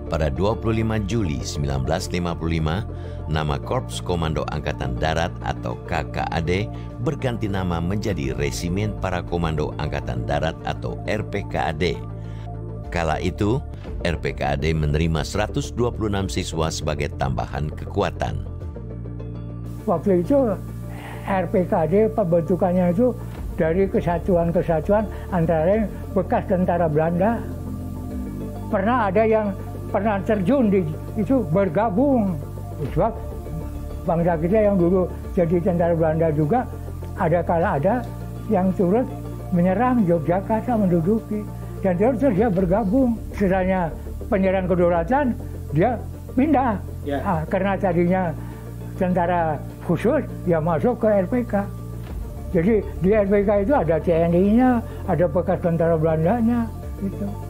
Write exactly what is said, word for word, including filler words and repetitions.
Pada dua puluh lima Juli seribu sembilan ratus lima puluh lima, nama Korps Komando Angkatan Darat atau K K A D berganti nama menjadi Resimen Para Komando Angkatan Darat atau R P K A D. Kala itu, R P K A D menerima seratus dua puluh enam siswa sebagai tambahan kekuatan. Waktu itu R P K A D pembentukannya itu dari kesatuan-kesatuan antara lain bekas tentara Belanda. Pernah ada yang pernah terjun di itu bergabung. Sebab bangsa kita yang dulu jadi tentara Belanda juga ada kala ada yang turut menyerang Yogyakarta, menduduki, dan terus dia bergabung. Setelahnya penyerang kedaulatan dia pindah ya. Nah, karena tadinya tentara khusus ya masuk ke R P K. Jadi di R P K itu ada T N I-nya, ada bekas tentara Belandanya gitu.